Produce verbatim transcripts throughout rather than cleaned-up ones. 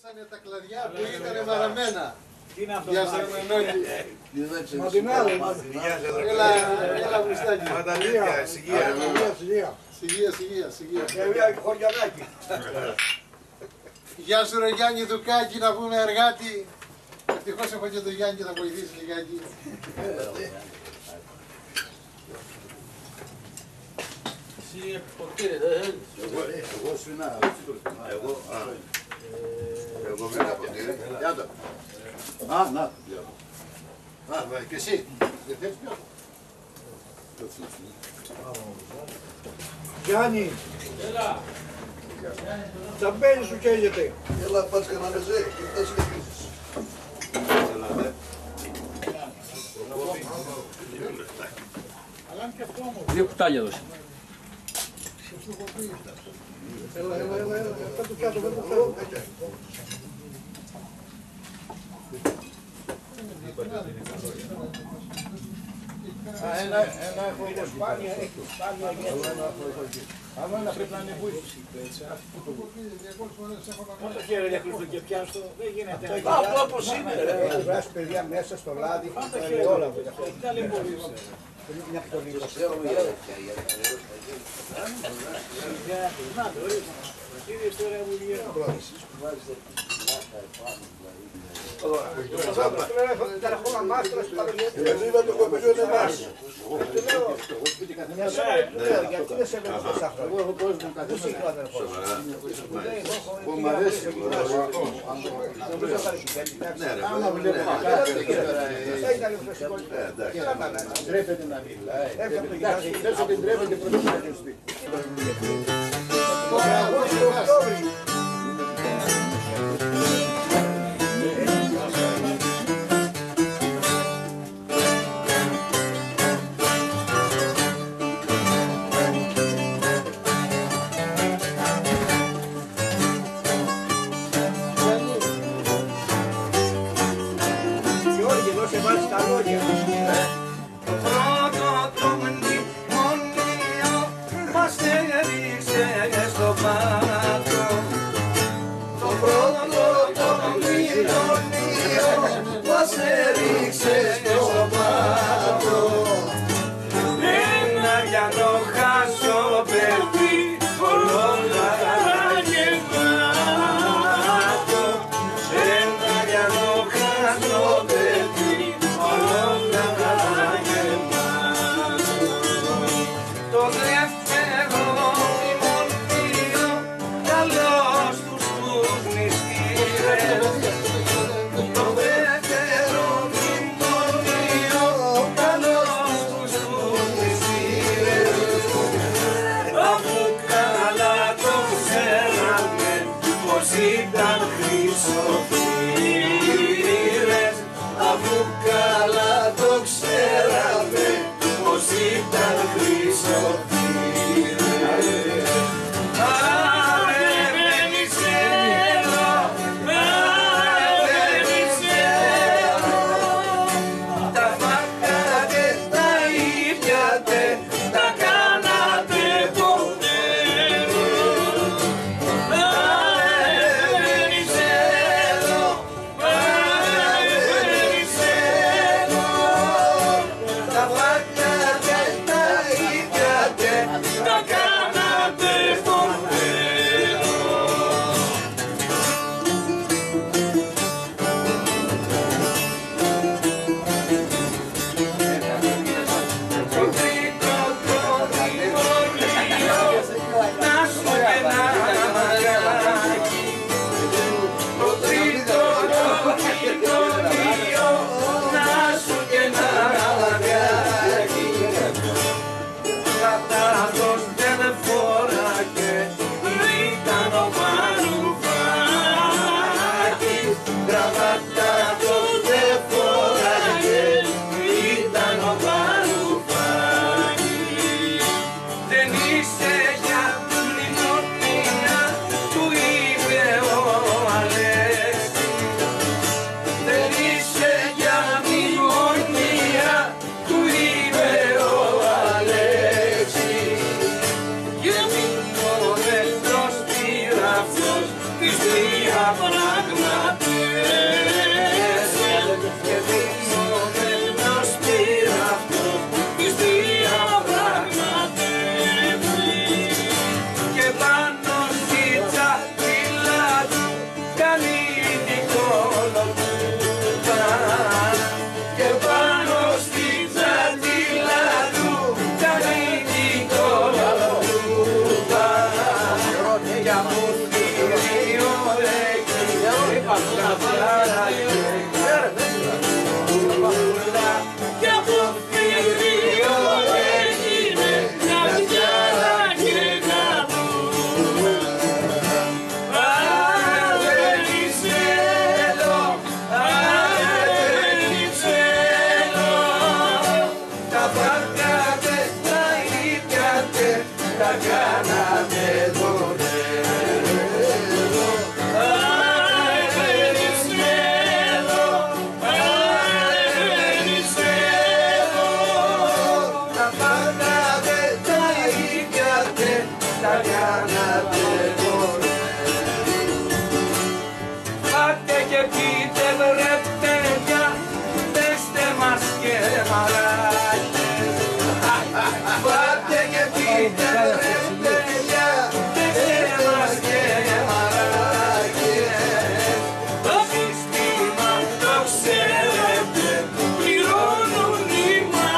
Ήρθανε τα κλαδιά που ήταν μαραμένα. Τι είναι αυτό? Γεια σας Μενώνη. Μαντινάδο. Έλα, έλα Μουστάκη. Μανταλία, συγεία. Συγεία, συγεία, συγεία. Και χωριανάκι. Γεια σου ρε Γιάννη Δουκάκη, να πούμε εργάτη. Ευτυχώς έχω και τον Γιάννη και θα βοηθήσει λιγάκι. Εσύ ποτήρε, δεν Εγώ σφινά. Εγώ, α. Εγώ με ένα ποτήρι. Για το. Α, να. Α, και εσύ. Δεν θέλεις πιο. Γιάννη, Έλα. τσαμπέλι σου καίγεται. Έλα, πας κανένα μεζέ και φτάσεις και πίσεις. Δύο κουτάλια δώσε. Έλα, έλα, έλα, έλα. Πέτω πιάτο, πέτω πιάτο. Ένα έχω εγώ σπάνια, έχει σπάνια γέννα. Άμα ένα πρέπει να είναι βοήθηση. Το χέρι για κλειστό και πιάστο, δεν γίνεται. Αυτό όπως είναι. Έχει βράσει παιδιά μέσα στο λάδι, όλα αυτά. Δεν μπορεί. Μια πολύ να το ρίχνω. Κύριε τώρα μου βγαίνει. Τα ραχώνα μάστρα στο παρελθόν. Είδα το κοπελιό είναι μας. Γιατί δεν σε βλέπω τόσα χρόνια. Εγώ έχω κόσμο καθώς είχα ο αδερφός. Που μ' αρέσει. Ναι ρε, άμα βλέπω. Θα ήταν λίγο φυσικό. Ντρέπεται να μιλάει. Έφτασε και ντρέπεται πρώτα να το σπίτι. Έλα, Και από φίλιο έγινε μια πιάρα και γαμού. Αρενιτσέλο, αρενιτσέλο, τα πάρκατε, τα ήπιατε, τα κάνατε δωρεό. Αρενιτσέλο, αρενιτσέλο, τα πάρκατε, τα ήπιατε, τα κάνατε δωρεό. Πάτε και πείτε βρε παιδιά, πέστε μας και μαράκες. Πάτε και πείτε βρε παιδιά, πέστε μας και μαράκες. Το σύστημα το ξέρετε, πληρώνουν οι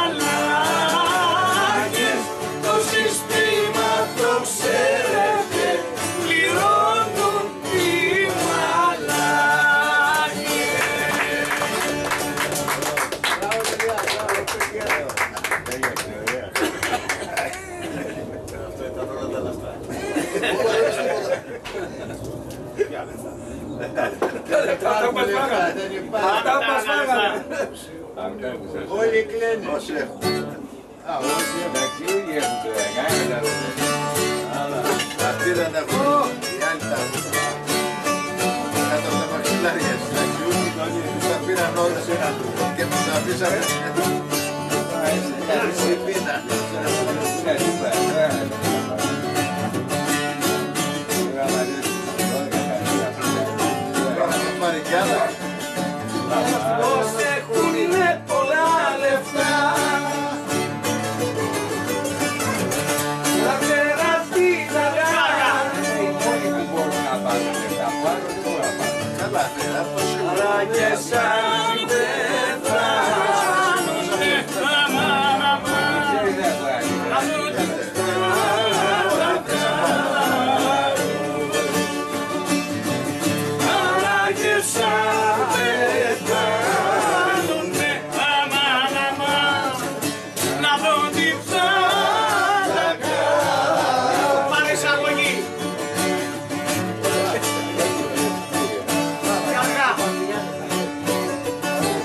μαλάκες. Το σύστημα το ξέρετε, πληρώνουν οι Όλοι κλαίνουν. Όσοι έχουν. Α, όσοι αυτοί δεν έχουν. Οι άλλοι τα έχουν. Κάτω από τα μαξιλάρια. Εντάξει, τους τα πήραν όλες και τους τα αφήσανε. Στη πίνα. Πάρει κι άλλα. Πώς έχουν είναι πολλά λεφτά. Τα τεράστια τα γάρα. Καλά, ναι, αυτό σίγουρα. Αλλά και σαν πεθάνουνε, αμάν, αμάν. Αλλά και σαν πεθάνουνε, αμάν, αμάν. Να δω τι θα τα κάνω. Πάνε εισαγωγή. Καργά.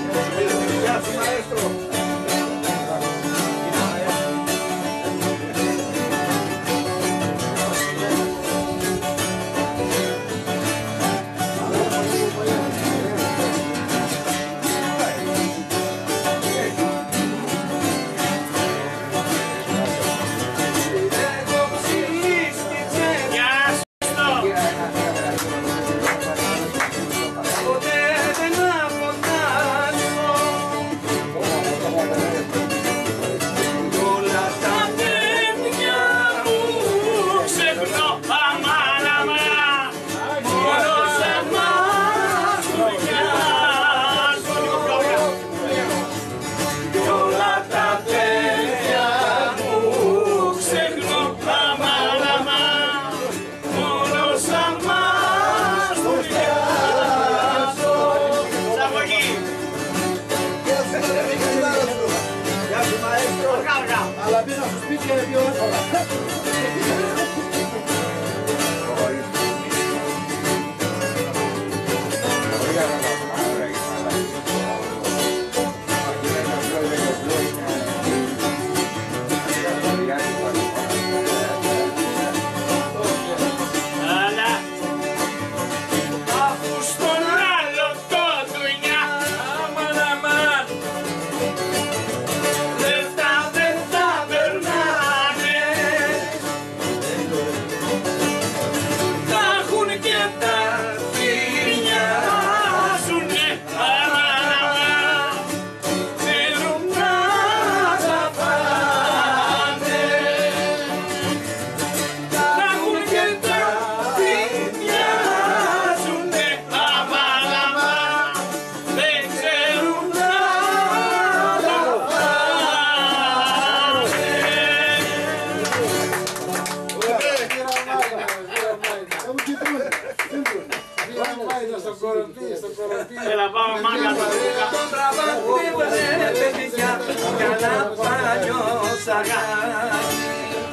Άιντα στον κορομπή, στον κορομπή. Έλα πάμε μάγκα του Λούκα. Το τραβάκι βρε παιδιά για να παλιό σαγάκι.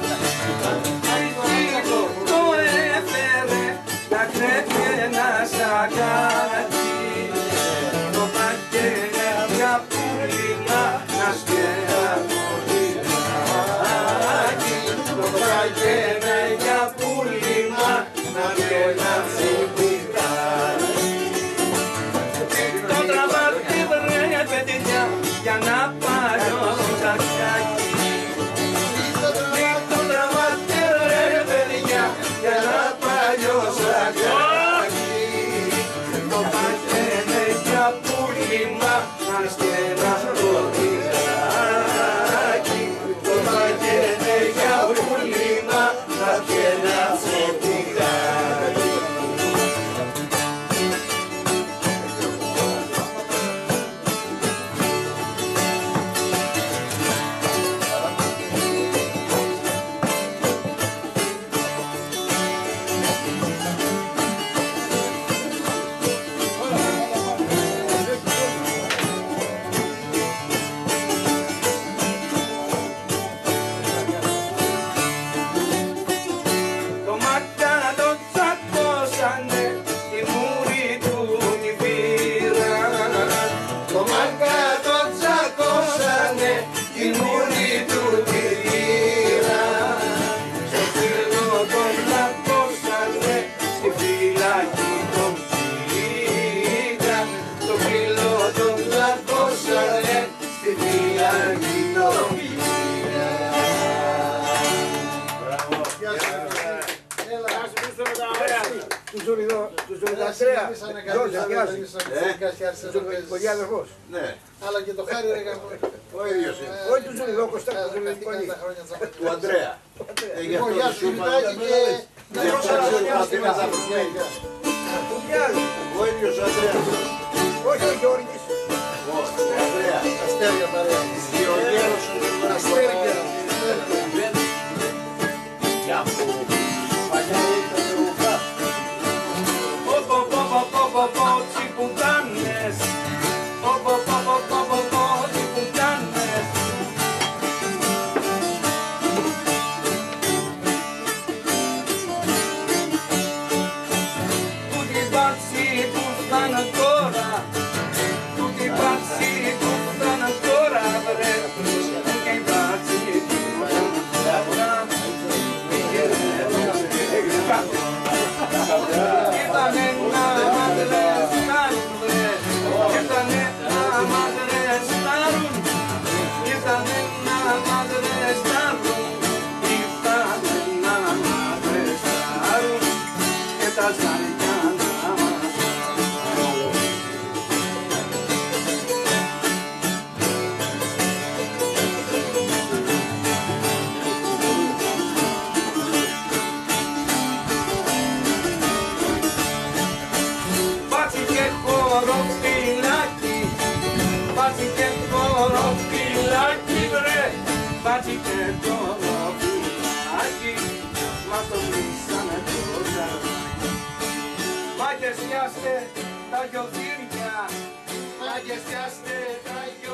Αριστείο το έφερε να κρέπει ένα σαγάκι. Το παγγέλε μια πουλίνα να σκέρα μολυνάκι. Το παγγέλε μια πουλίνα να σκέρα μολυνάκι. Το τραβάκι βρε παιδιά για να παλιό σαγάκι. Το τραβάκι βρε παιδιά για να παλιό σαγάκι. Το παγγέλε για πουλίνα να σκέρα μολυνάκι. Το παγγέλε για πουλίνα να σκέρα μολυνάκι. Το μάτια το τσακώσανε, τη μούρη του τη πήραν. Το μάτια το τσακώσανε, τη μούρη του τη πήραν. Στο φύλλο τον τσακώσανε, στη φυλακή τον πήγαν. Στο φύλλο τον τσακώσανε, στη φυλακή τον πήγαν. Του Ζωριδαστρέα, Γιώργος, γεια σου. Πολύ αδερφός. Ναι, Αλλά και το χάρι ρε γαμώ. ο ίδιος είναι. Όχι του Ζωριδό, Κωστά, του Καθήκανε Ζωριδό. τα χρόνια τσακωτή. Του Αντρέα. Ε, γι' αυτό Λοιπόν, γεια το σου σου είπα, Μητάκη και... δεν ξέρω αν είναι τα παιδιά. Ο ίδιος ο Αντρέας. Όχι ο Γιώργης. Ο Αντρέας. Αστέρια παρέα. Γεωργέρος ο Αστέρια. Πω πω πω πω πω πω πω τσιπουτάνες. Πω πω πω πω πω πω πω τσιπουτάνες. Που την πάτσι που φτάνε τώρα. Που την πάτσι που φτάνε τώρα βρε. Που την πάτσι που φτάνε τώρα. Ήτανε να μαδρεστάρουν βρε. Ήτανε να μαδρεστάρουν. Ήτανε να μαδρεστάρουν. Ήτανε να μαδρεστάρουν. Και τα ζάρια να μασάρουν. Πάτσι και χοροπηλάκι, πάτσι και χοροπηλάκι βρε. Πάτσι και χοροπηλάκι, μας το κλείσανε τώρα. Μάγκες πιάστε τα γιοδύρια, μάγκες πιάστε τα γιοδύρια.